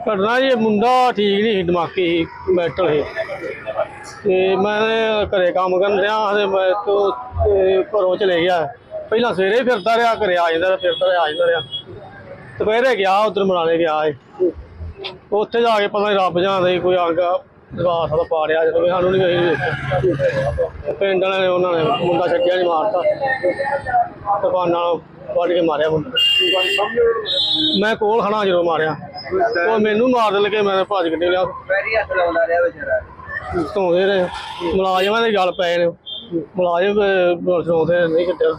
घटना जी मुंडा ठीक नहीं दिमागी मैंटल है मैंने घरे काम कर रहा मैं तो घरों चले गया पहला सवेरे ही फिरता रहा घरे आ जाता रहा दोपहरे गया उधर मनाने गया उत्थे जाके पता नहीं रब जाने कोई अंग दवास का पाड़िया जो सानू नहीं कहीं पिंड वाले ने उन्होंने मुंडा छड्डिया नहीं मारता दुकाना वढ़ के मारिया मुंडा मैं कोल खड़ा जो मारिया वो मैनू मार लगे मैं भज के निकलिया धोते रहे मुलाजमान के गल पे ने मुलाजम सुनते नहीं कट्टिया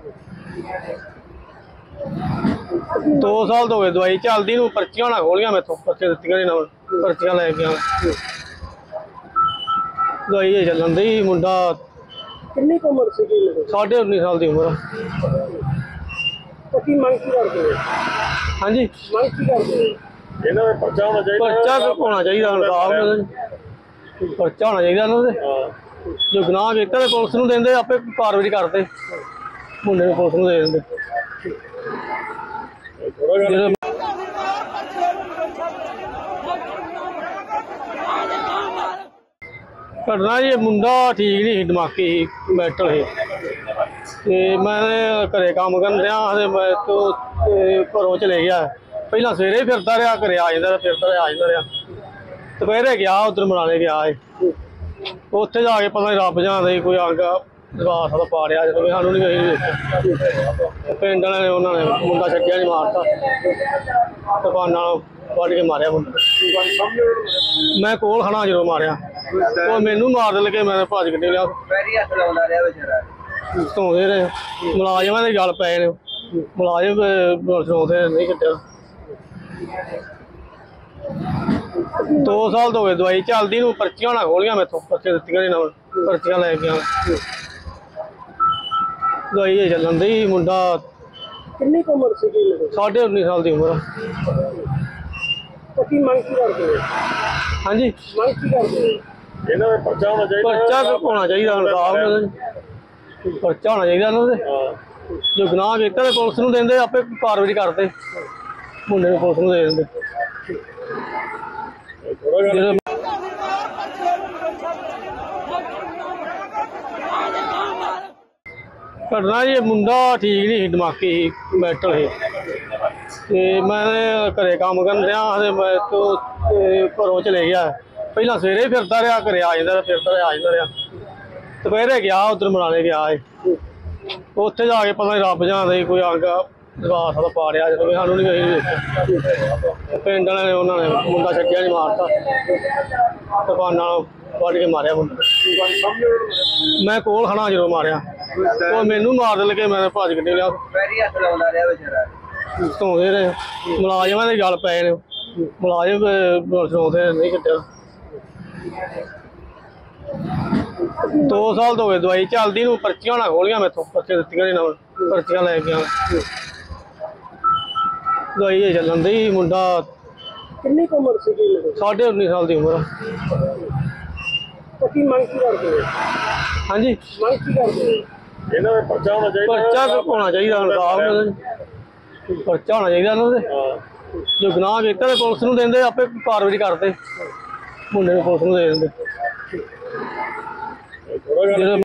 2 साल तो हो गए दवाई चलती पर्चियां ना खोलिया मैं पर्चे दित्तियां नहीं पर्चियां लै गया दवाई चलन दी मुंडा 19.5 साल की उम्र हाँ जी पर्चा होना चाहिए पर्चा होना चाहिए जो गुनाह किया पुलिस नूं देंदे आपे कार्रवाई करते मुंडे नूं पुलिस नूं दे देंदे घटना जी मुंडा ठीक नहीं दिमागी मैंटल है मैंने घरे काम कर रहा मैं तो घरों चले गया पहला सवेरे ही फिरता रहा घरे आ जाता रहा दोपहरे गया उधर मनाने गया उत्थे जाके पता नहीं रब जाने कोई अंग दवास का पाड़िया जो सानू नहीं कहीं पिंड वाले ने उन्होंने मुंडा छड्डिया नहीं मारता दुकाना वढ़ के मारिया मुंडा मैं कोल खड़ा जो मारिया वो मैनू मार लगे मैं भज के निकलिया धोते रहे मुलाजमान के गल पे ने मुलाजम सुनते नहीं कट्टिया 2 साल तो हो गए दवाई चलती पर्चियां ना खोलिया मैं पर्चे दित्तियां नहीं पर्चियां लै गया दवाई चलन दी मुंडा 19.5 साल की उम्र हाँ जी पर्चा होना चाहिए पर्चा होना चाहिए जो गुनाह किया पुलिस नूं देंदे आपे कार्रवाई करते मुंडे नूं पुलिस नूं दे देंदे घटना जी मुंडा ठीक नहीं दिमागी मैंटल है मैंने घरे काम कर रहा मैं तो घरों चले गया पहला सवेरे ही फिरता रहा घरे आ जाता रहा दोपहरे गया उधर मनाने गया उत्थे जाके पता नहीं रब जाने कोई अंग दवास का पाड़िया जो सानू नहीं कहीं पिंड वाले ने उन्होंने मुंडा छड्डिया नहीं मारता दुकाना वढ़ के मारिया मुंडा मैं कोल खड़ा जो मारिया वो मैनू मार लगे मैं भज के निकलिया धोते रहे मुलाजमान के गल पे ने मुलाजम सुनते नहीं कट्टिया 2 साल तो हो गए दवाई चलती पर्चियां ना खोलिया मैं पर्चे दित्तियां नहीं पर्चियां लै गया दवाई चलन दी मुंडा 19.5 साल की उम्र हाँ जी पर्चा होना चाहिए पर्चा होना चाहिए जो गुनाह किया पुलिस नूं देंदे आपे कार्रवाई करते मुंडे नूं पुलिस नूं दे देंदे